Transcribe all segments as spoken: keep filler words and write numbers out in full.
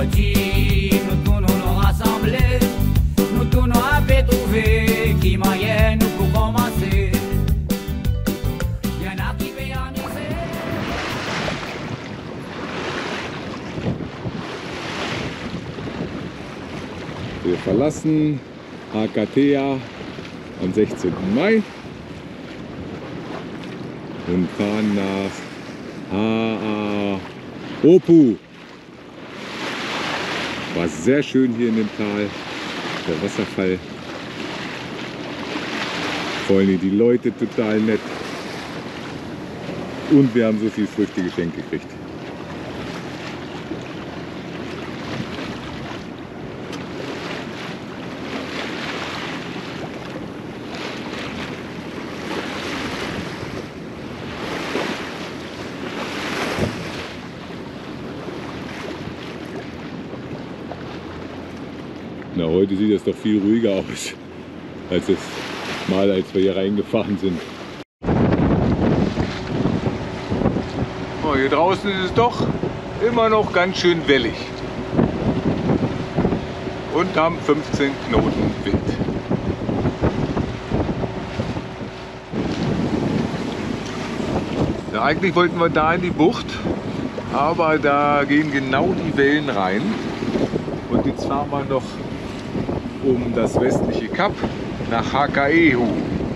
petit, nous tous nous nous rassembler, nous tous nous avons trouvé qui moyen nous pour commencer. Y'en a qui veulent en effet. Wir verlassen Hakatea am sechzehnten Mai und fahren nach Ha'aopu. War sehr schön hier in dem Tal, der Wasserfall. Vor allem die Leute total nett. Und wir haben so viel Früchte geschenkt gekriegt. Na, heute sieht das doch viel ruhiger aus, als das Mal, als wir hier reingefahren sind. Oh, hier draußen ist es doch immer noch ganz schön wellig. Und haben fünfzehn Knoten Wind. Ja, eigentlich wollten wir da in die Bucht, aber da gehen genau die Wellen rein. Und jetzt fahren wir noch um das westliche Kap nach Hakaehu.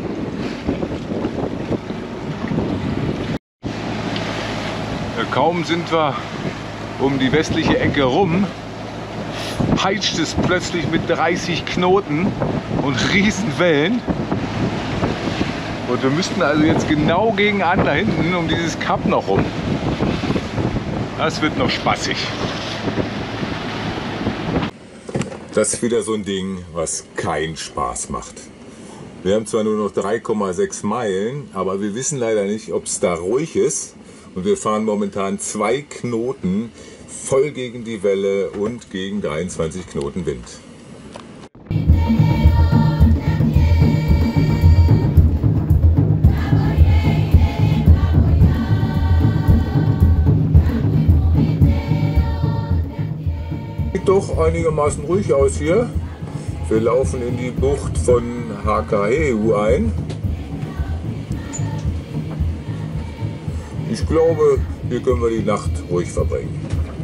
Ja, kaum sind wir um die westliche Ecke rum, peitscht es plötzlich mit dreißig Knoten und Riesenwellen. Und wir müssten also jetzt genau gegen an da hinten um dieses Kap noch rum. Das wird noch spaßig. Das ist wieder so ein Ding, was keinen Spaß macht. Wir haben zwar nur noch drei Komma sechs Meilen, aber wir wissen leider nicht, ob es da ruhig ist. Und wir fahren momentan zwei Knoten voll gegen die Welle und gegen dreiundzwanzig Knoten Wind. Sieht doch einigermaßen ruhig aus hier. Wir laufen in die Bucht von Hakaehu ein. Ich glaube, hier können wir die Nacht ruhig verbringen.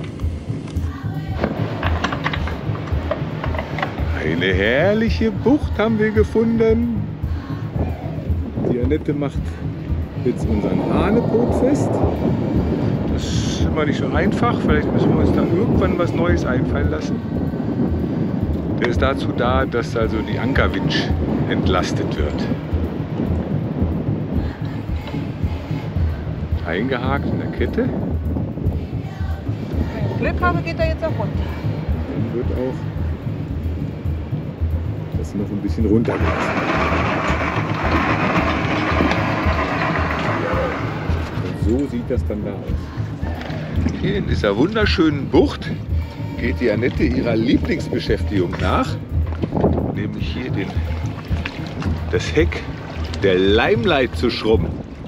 Eine herrliche Bucht haben wir gefunden. Die Annette macht jetzt unseren Hahnepot fest. Das ist immer nicht so einfach. Vielleicht müssen wir uns da irgendwann was Neues einfallen lassen. Der ist dazu da, dass also die Ankerwinch entlastet wird. Eingehakt in der Kette. Wenn ich Glück habe, geht er jetzt auch runter. Dann wird auch das noch ein bisschen runter geht. Und so sieht das dann da aus. Hier in dieser wunderschönen Bucht geht die Annette ihrer Lieblingsbeschäftigung nach, nämlich hier den, das Heck der Limelight zu schrubben.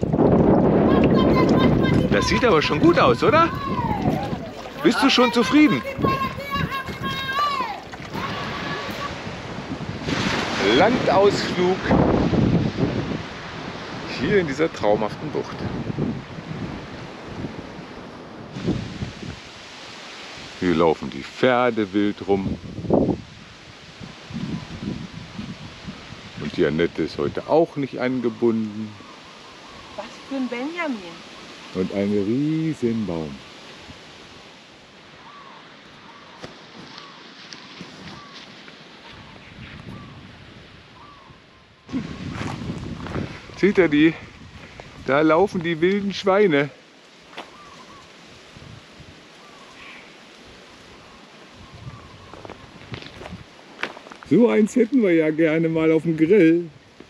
Das sieht aber schon gut aus, oder? Bist du schon zufrieden? Landausflug hier in dieser traumhaften Bucht. Hier laufen die Pferde wild rum. Und die Annette ist heute auch nicht angebunden. Was für ein Benjamin. Und ein riesen Baum. Seht ihr die? Da laufen die wilden Schweine. So eins hätten wir ja gerne mal auf dem Grill.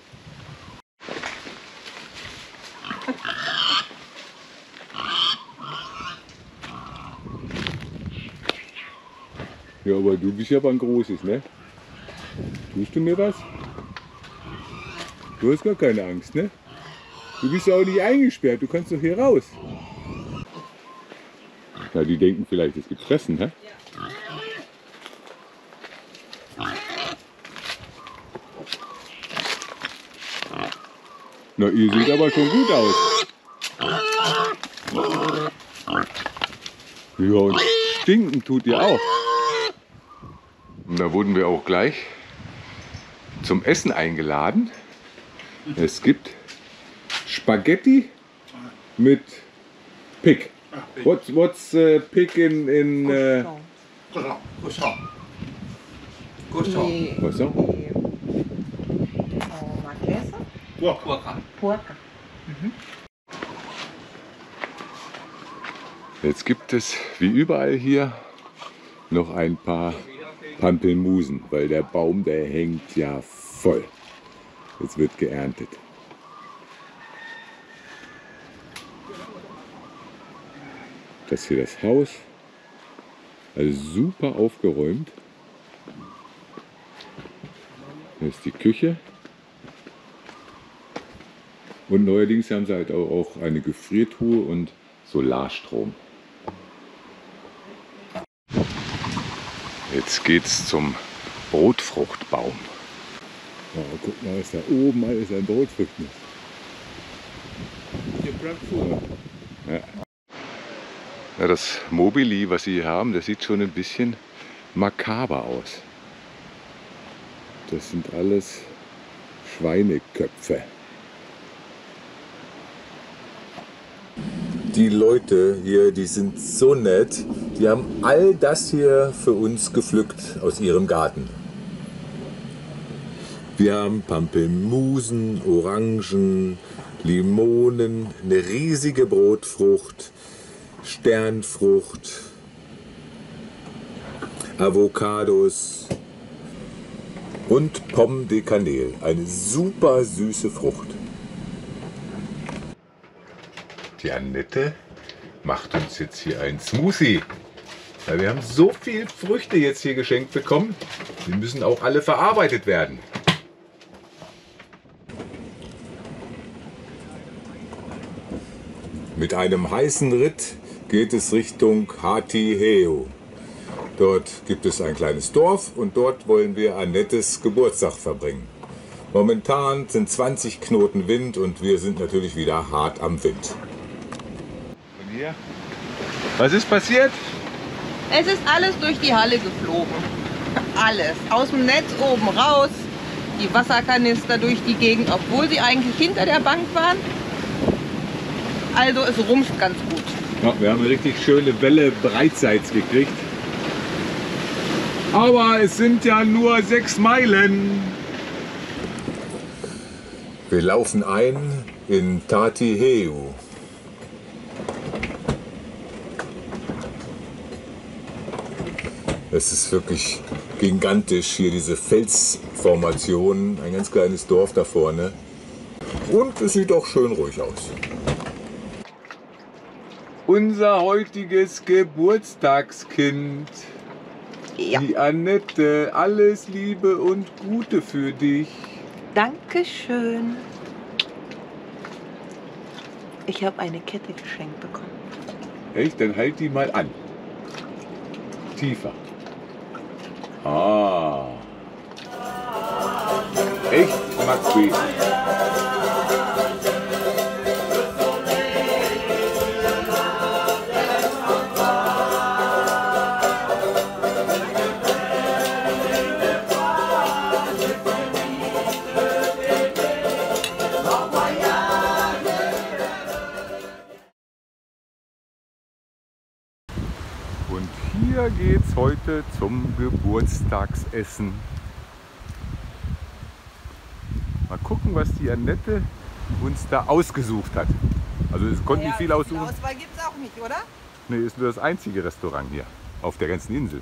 Ja, aber du bist ja aber ein großes, ne? Tust du mir was? Du hast gar keine Angst, ne? Du bist ja auch nicht eingesperrt, du kannst doch hier raus. Na, die denken vielleicht, es gibt Fressen, hä? Ja. Na, ihr seht aber schon gut aus. Ja, und stinken tut ihr auch. Und da wurden wir auch gleich zum Essen eingeladen. Es gibt Spaghetti mit Pig. What's, what's uh, pig in... in uh, Croissant. Nee. Croissant? Nee. Oh, Marquesa? Porca. Porca. Jetzt gibt es, wie überall hier, noch ein paar Pampelmusen, weil der Baum, der hängt ja voll. Jetzt wird geerntet. Das hier das Haus, also super aufgeräumt. Hier ist die Küche. Und neuerdings haben sie halt auch eine Gefriertruhe und Solarstrom. Jetzt geht's zum Brotfruchtbaum. Oh, guck mal, ist da oben alles an Brotfrüchten. Ja. Ja, das Mobili, was sie hier haben, das sieht schon ein bisschen makaber aus. Das sind alles Schweineköpfe. Die Leute hier, die sind so nett. Die haben all das hier für uns gepflückt aus ihrem Garten. Wir haben Pampelmusen, Orangen, Limonen, eine riesige Brotfrucht, Sternfrucht, Avocados und Pomme de Cannelle, eine super süße Frucht. Die Annette macht uns jetzt hier ein Smoothie. Weil wir haben so viel Früchte jetzt hier geschenkt bekommen. Die müssen auch alle verarbeitet werden. Mit einem heißen Ritt geht es Richtung Hatiheu. Dort gibt es ein kleines Dorf und dort wollen wir Annettes Geburtstag verbringen. Momentan sind zwanzig Knoten Wind und wir sind natürlich wieder hart am Wind. Und hier? Was ist passiert? Es ist alles durch die Halle geflogen. Alles. Aus dem Netz oben raus. Die Wasserkanister durch die Gegend, obwohl sie eigentlich hinter der Bank waren. Also es rumpft ganz gut. Ja, wir haben eine richtig schöne Welle breitseits gekriegt. Aber es sind ja nur sechs Meilen. Wir laufen ein in Hatiheu. Es ist wirklich gigantisch hier, diese Felsformation, ein ganz kleines Dorf da vorne. Und es sieht auch schön ruhig aus. Unser heutiges Geburtstagskind. Ja. Die Annette, alles Liebe und Gute für dich. Dankeschön. Ich habe eine Kette geschenkt bekommen. Echt? Dann halt die mal an. Tiefer. Ah. Echt, Maxi? Und hier geht's heute zum Geburtstagsessen. Mal gucken, was die Annette uns da ausgesucht hat. Also es konnte nicht viel aussuchen. Auswahl gibt es auch nicht, oder? Nee, ist nur das einzige Restaurant hier auf der ganzen Insel.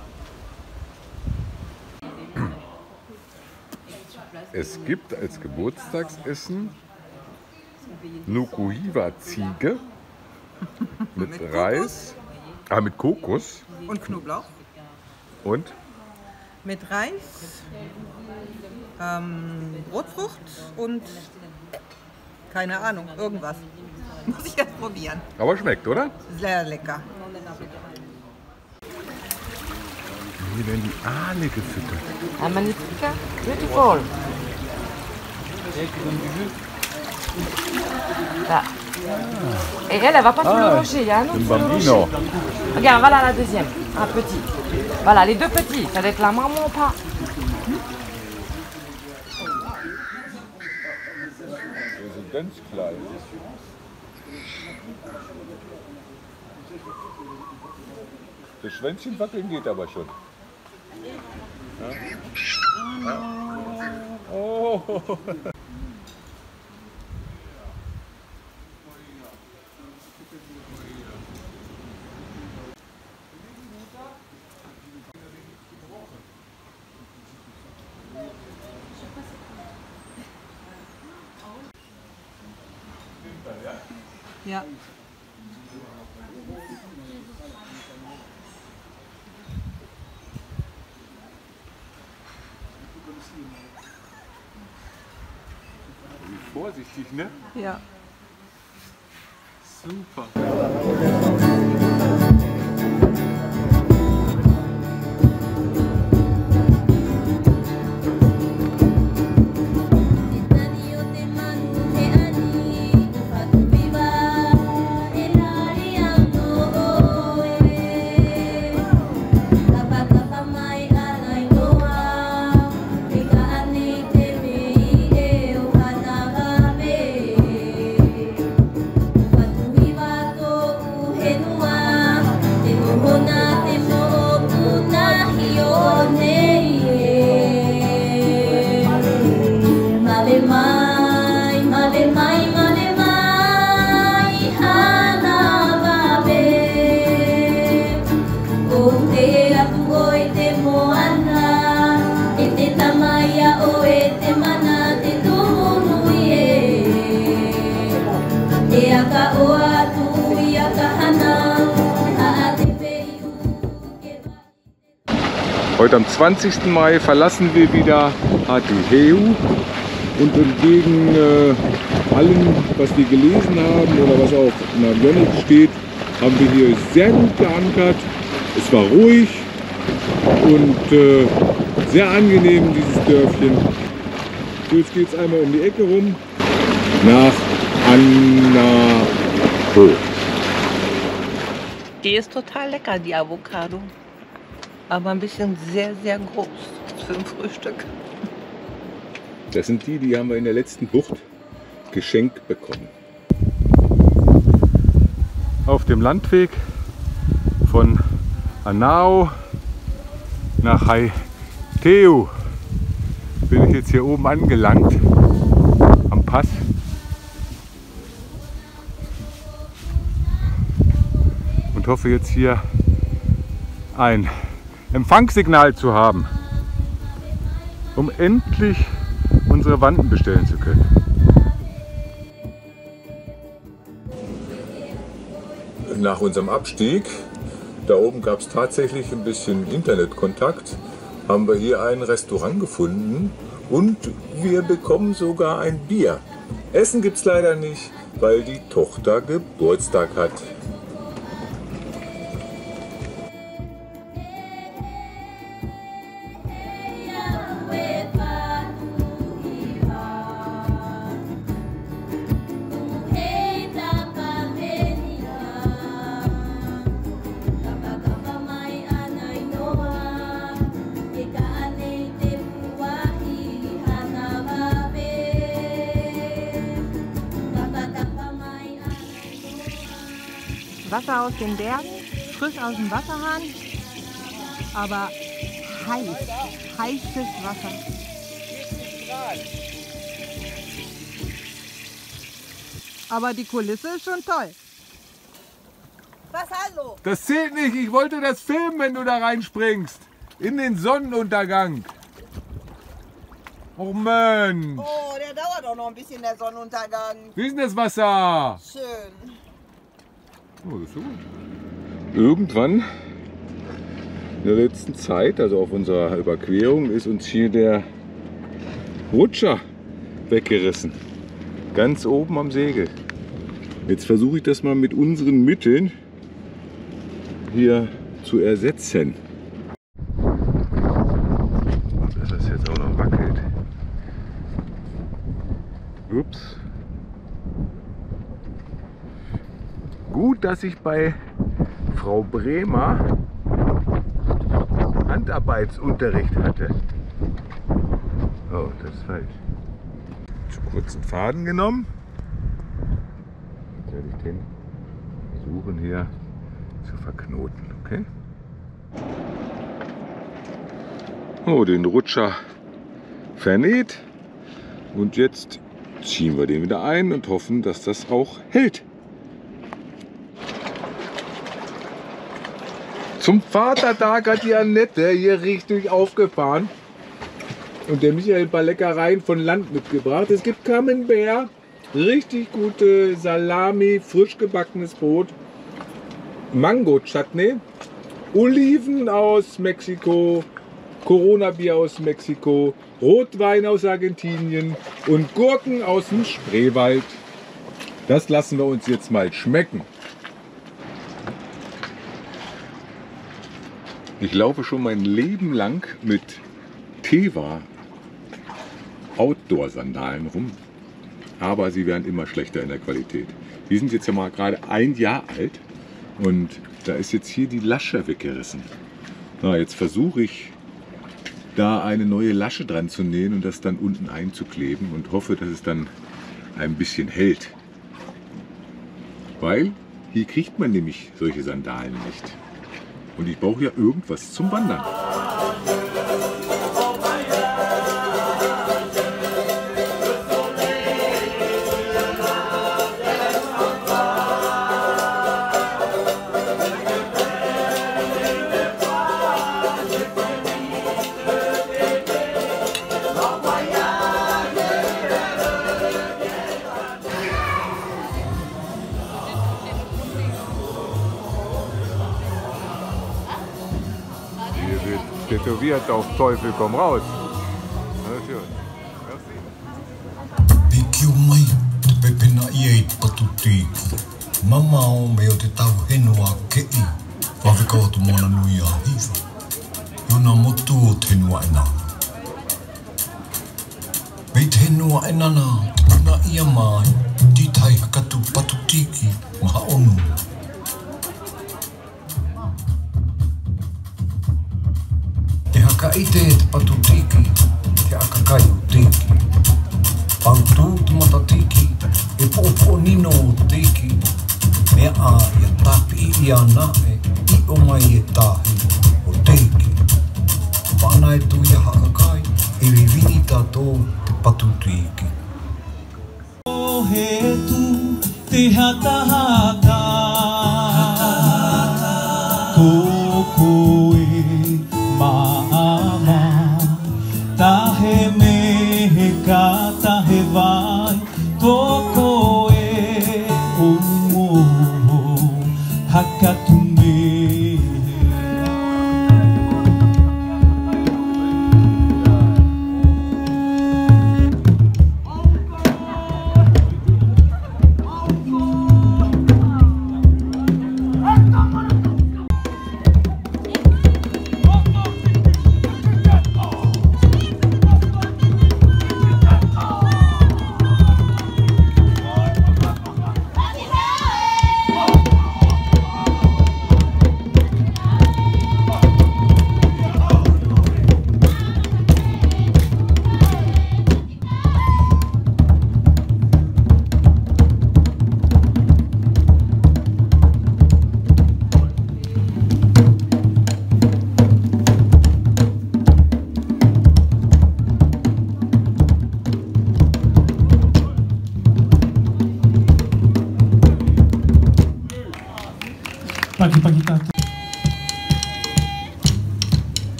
Es gibt als Geburtstagsessen Nukuhiwa-Ziege mit Reis, ah, mit Kokos Und Knoblauch. und Mit Reis, ähm, Brotfrucht und keine Ahnung, irgendwas. Muss ich jetzt probieren. aber schmeckt, oder? Sehr lecker. Hier werden die Aale gefüttert. Magnifica, beautiful. Là. Et elle, elle va pas tout le rocher, il y a un autre sur le rocher. Regarde, voilà la deuxième, un petit. Voilà, les deux petits, ça doit être la maman ou pas. Ganz klein. Das Schwänzchen wackeln geht aber schon. Ja? Ja. Oh. Ja. Vorsichtig, ne? Ja. Super. Heute am zwanzigsten Mai verlassen wir wieder Hatiheu und entgegen äh, allem, was wir gelesen haben oder was auch in der Avionics steht, haben wir hier sehr gut geankert. Es war ruhig und äh, sehr angenehm, dieses Dörfchen. So, jetzt geht es einmal um die Ecke rum nach Anaho. Die ist total lecker, die Avocado. Aber ein bisschen sehr, sehr groß für ein Frühstück. Das sind die, die haben wir in der letzten Bucht geschenkt bekommen. Auf dem Landweg von Anaho nach Hatiheu bin ich jetzt hier oben angelangt am Pass. Und hoffe jetzt hier ein Empfangssignal zu haben, um endlich unsere Wanten bestellen zu können. Nach unserem Abstieg, da oben gab es tatsächlich ein bisschen Internetkontakt, haben wir hier ein Restaurant gefunden und wir bekommen sogar ein Bier. Essen gibt es leider nicht, weil die Tochter Geburtstag hat. Wasser aus den Bergen, frisch aus dem Wasserhahn, aber heiß, heißes Wasser. Aber die Kulisse ist schon toll. Was, hallo? Das zählt nicht, ich wollte das filmen, wenn du da reinspringst. In den Sonnenuntergang. Oh Mensch. Oh, der dauert doch noch ein bisschen, der Sonnenuntergang. Wie ist denn das Wasser? Schön. Oh, das ist so gut. Irgendwann in der letzten Zeit, also auf unserer Überquerung, ist uns hier der Rutscher weggerissen. Ganz oben am Segel. Jetzt versuche ich das mal mit unseren Mitteln hier zu ersetzen. Dass das jetzt auch noch wackelt. Ups. Gut, dass ich bei Frau Bremer Handarbeitsunterricht hatte. Oh, das ist falsch. Kurzen Faden genommen. Jetzt werde ich den versuchen hier zu verknoten. Okay? Oh, den Rutscher vernäht. Und jetzt ziehen wir den wieder ein und hoffen, dass das auch hält. Zum Vatertag hat die Annette hier richtig aufgefahren und der Michael ein paar Leckereien von Land mitgebracht. Es gibt Camembert, richtig gute Salami, frisch gebackenes Brot, Mango-Chutney, Oliven aus Mexiko, Corona-Bier aus Mexiko, Rotwein aus Argentinien und Gurken aus dem Spreewald. Das lassen wir uns jetzt mal schmecken. Ich laufe schon mein Leben lang mit Teva Outdoor-Sandalen rum, aber sie werden immer schlechter in der Qualität. Die sind jetzt ja mal gerade ein Jahr alt und da ist jetzt hier die Lasche weggerissen. Na, jetzt versuche ich da eine neue Lasche dran zu nähen und das dann unten einzukleben und hoffe, dass es dann ein bisschen hält. Weil hier kriegt man nämlich solche Sandalen nicht. Und ich brauche ja irgendwas zum Wandern. Tätowiert auf Teufel komm raus. Pikiu mai, te pepena ia I patutiki. Mama o me o te tau henua kei. Whawhika o tu mona nui a hiwa. Iona motu o te henua e nana. Mei te henua e nana, tuna ia mai. Ti tai hakatu patutiki, maha onu. Ka ite te patutiki, te akakai o tiki. Pautu te matatiki, e popo nino o tiki. Mea a ia tapi I ana e, I o mai e tahi o tiki. Whana e tu ia hakakai, e vivini tātou te patutiki. O he tu te hata hata, ko koe Mama, tahe mehe ka tahe vai, toko e umo hakatume.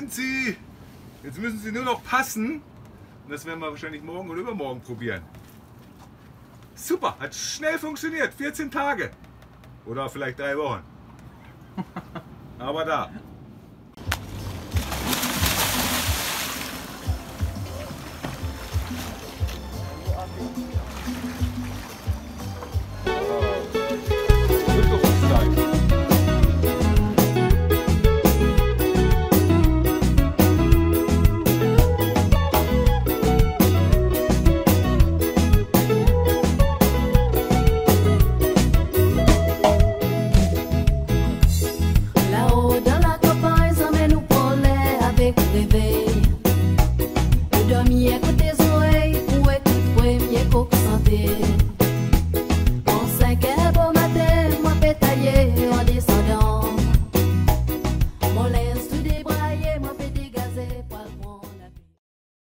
sind sie. Jetzt müssen sie nur noch passen. Und das werden wir wahrscheinlich morgen oder übermorgen probieren. Super, hat schnell funktioniert. vierzehn Tage. Oder vielleicht drei Wochen. Aber da.